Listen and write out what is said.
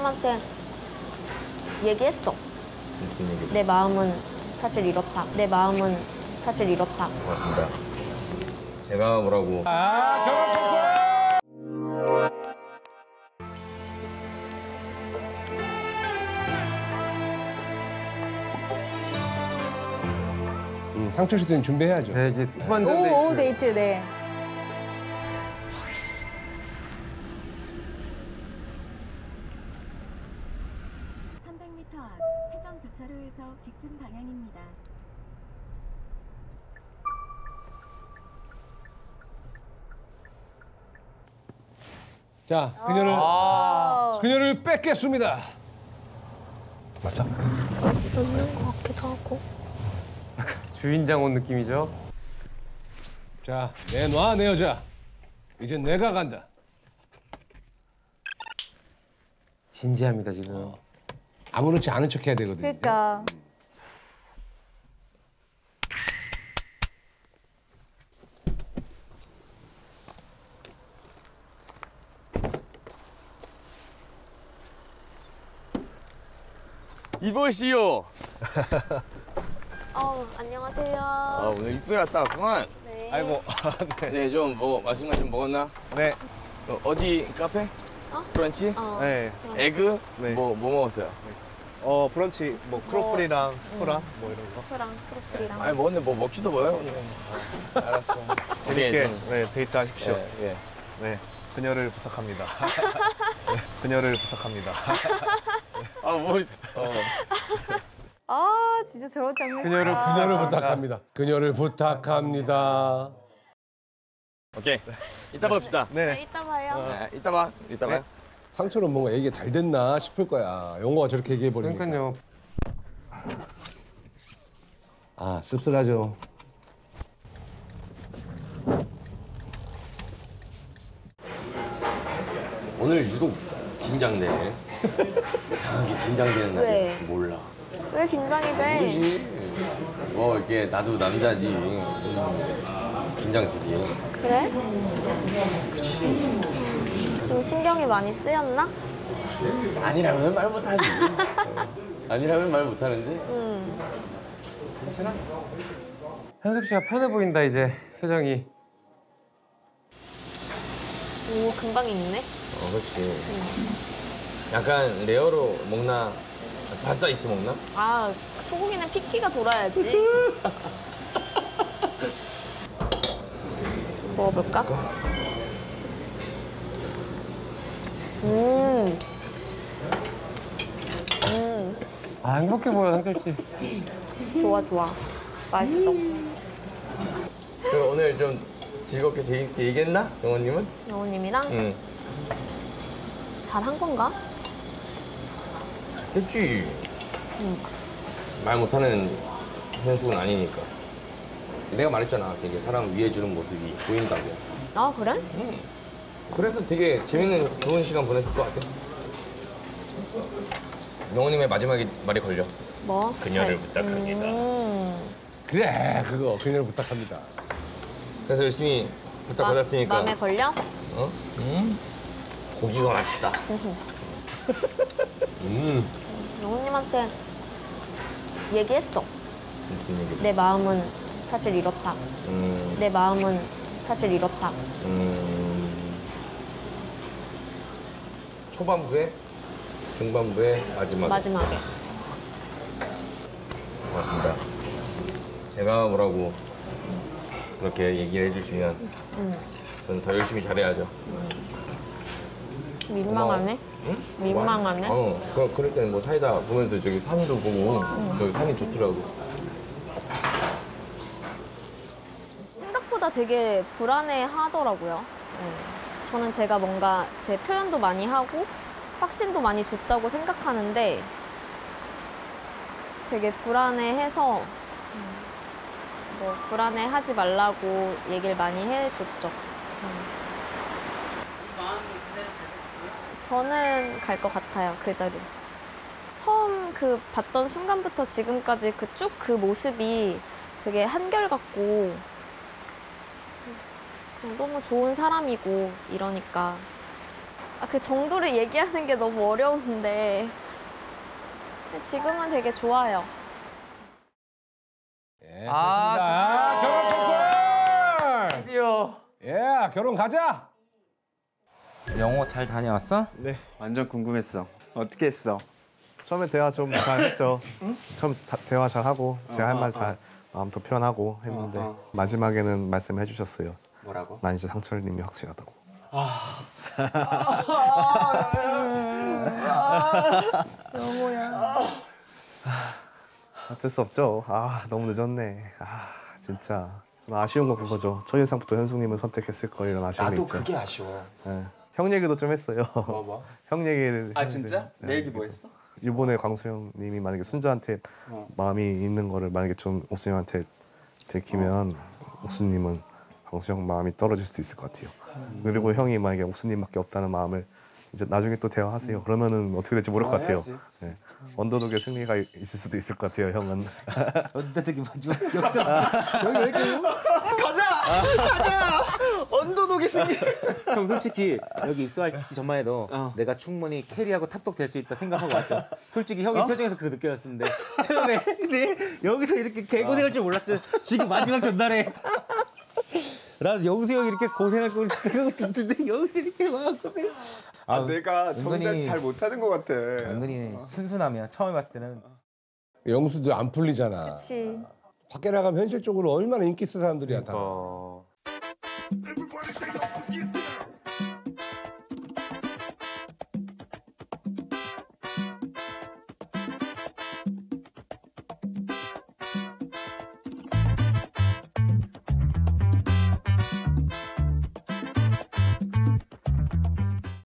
영호님한테 얘기했어. 무슨 얘기? 내 마음은 사실 이렇다. 내 마음은 사실 이렇다. 고맙습니다. 제가 뭐라고? 결혼 뽀뽀! 상철 씨도 준비해야죠. 네, 이제 후반전 오후 데이트, 네. 앞 회전 교차로에서 직진 방향입니다. 자, 그녀를 뺏겠습니다. 맞아? 없는 것 같기도 하고. 주인장 온 느낌이죠. 자, 내놔, 내 여자. 이제 내가 간다. 진지합니다, 지금. 아무렇지 않은 척 해야 되거든요. 그러니까. 이보시오. 안녕하세요. 오늘 이쁘게 갔다 왔구만. 네. 아이고. 네, 좀 뭐 맛있는 거 좀 먹었나? 네. 어디 카페? 브런치? 네. 에그? 네. 뭐 먹었어요? 브런치 뭐 크로플이랑 스프랑 뭐 이런 거. 스프랑 크로플이랑. 아니 먹었는데 뭐 먹지도 뭐요 오늘. 알았어. 재밌게 네, 데이트 하십시오. 예. 네. 그녀를 부탁합니다. 네, 그녀를 부탁합니다. 아, 진짜 저런 장면. 그녀를 부탁합니다. 그녀를 부탁합니다. 오케이. 이따 봅시다. 네. 이따 봐요. 네, 이따 봐. 이따 봐. 상처는 뭔가 얘기가 잘 됐나 싶을 거야. 용호가 저렇게 얘기해버리니까. 그러니까요. 아, 씁쓸하죠. 오늘 유독 긴장되네. 이상하게 긴장되는 날이 왜? 몰라. 왜 긴장이 돼? 그지? 뭐 이게 나도 남자지. 긴장되지. 그래? 그치? 좀 신경이 많이 쓰였나? 아니라면 말 못하지. 아니라면 말 못하는데. 괜찮아? 현숙 씨가 편해 보인다, 이제 표정이. 오, 금방 익네. 그렇지. 약간 레어로 먹나? 바싸 이렇게 먹나? 아, 소고기는 피키가 돌아야지. 먹어볼까? 아, 행복해 보여, 상철 씨. 좋아, 좋아. 맛있어. 그럼 오늘 좀 즐겁게 재밌게 얘기했나? 영호님은? 영호님이랑 응. 잘한 건가? 됐지. 말 못하는 현숙은 아니니까. 내가 말했잖아. 되게 사람 위해주는 모습이 보인다고. 아, 그래? 그래서 되게 재밌는 좋은 시간 보냈을 것 같아. 영호님의 마지막 말이 걸려. 뭐? 그녀를 부탁합니다. 그래, 그거. 그녀를 부탁합니다. 그래서 열심히 부탁받았으니까. 마음에 걸려? 어? 고기가 맛있다. 영호님한테 얘기했어. 무슨 얘기? 내 마음은 사실 이렇다. 내 마음은 사실 이렇다. 초반부에, 중반부에, 마지막에. 마지막에. 고맙습니다. 제가 뭐라고 그렇게 얘기를 해주시면 저는 더 열심히 잘해야죠. 민망하네? 응? 민망하네? 그럴 때는 뭐 사이다 보면서 저기 산도 보고 저기 산이 좋더라고. 생각보다 되게 불안해 하더라고요. 저는 제가 뭔가 제 표현도 많이 하고 확신도 많이 줬다고 생각하는데 되게 불안해해서 뭐 불안해하지 말라고 얘기를 많이 해줬죠. 저는 갈 것 같아요, 그대로. 처음 봤던 순간부터 지금까지 쭉 그 모습이 되게 한결같고 그냥 너무 좋은 사람이고 이러니까 그 정도를 얘기하는 게 너무 어려운데 지금은 되게 좋아요. 예, 아, 좋습니다. 결혼 커플! 드디어. 예, 결혼 가자. 영어 잘 다녀왔어? 네. 완전 궁금했어. 어떻게 했어? 처음에 대화 좀 잘 했죠. 처음 대화 잘 하고 제가 할 말 잘 마음도 표현하고 했는데 마지막에는 말씀해 주셨어요. 뭐라고? 난 이제 상철님이 확실하다고. 어쩔 수 없죠. 너무 늦었네. 진짜 좀 아쉬운 건 그거죠. 첫인상부터 현숙님을 선택했을 거 이런 아쉬움이 나도 있죠. 그게 아쉬워. 네. 형 얘기도 좀 했어요. 뭐? 형 얘기를 아 했는데, 진짜? 네. 내 얘기 뭐 했어? 이번에 광수형님이 만약에 순자한테 마음이 있는 거를 만약에 좀 옥수님한테 들키면 옥수님은 광수형 마음이 떨어질 수도 있을 것 같아요. 그리고 형이 만약에 옥수님밖에 없다는 마음을 이제 나중에 또 대화하세요. 그러면은 어떻게 될지 모를 것 같아요. 해야지. 네. 언더독의 승리가 있을 수도 있을 것 같아요. 형은. 언더독이 마지막 역전. 여기 왜 이렇게 가자. 언더독의 승리. 형 솔직히 여기 입수하기 전만 해도 내가 충분히 캐리하고 탑독 될 수 있다 생각하고 왔죠. 솔직히 형의 표정에서 그거 느껴졌는데 처음에 근데 여기서 이렇게 개고생할 줄 몰랐죠. 지금 마지막 전날에. 난 영수 형이 이렇게 고생할 걸 듣는데 영수 이렇게 막 고생. 내가 정작 잘 못하는 것 같아. 은근히 순순함이야. 처음에 봤을 때는. 영수도 안 풀리잖아. 그치. 밖에 나가면 현실적으로 얼마나 인기 있는 사람들이야 다. 어.